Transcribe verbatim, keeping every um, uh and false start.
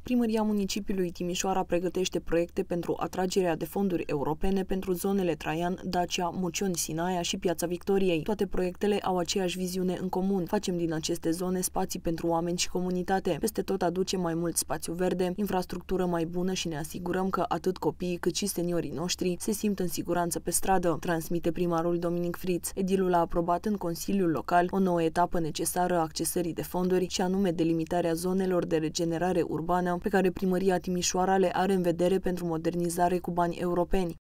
Primăria municipiului Timișoara pregătește proiecte pentru atragerea de fonduri europene pentru zonele Traian, Dacia, Mucioni, Sinaia și Piața Victoriei. Toate proiectele au aceeași viziune în comun. Facem din aceste zone spații pentru oameni și comunitate. Peste tot aducem mai mult spațiu verde, infrastructură mai bună și ne asigurăm că atât copiii cât și seniorii noștri se simt în siguranță pe stradă, transmite primarul Dominic Friț. Edilul a aprobat în Consiliul Local o nouă etapă necesară accesării de fonduri și anume delimitarea zonelor de regenerare urbană pe care Primăria Timișoara le are în vedere pentru modernizare cu bani europeni.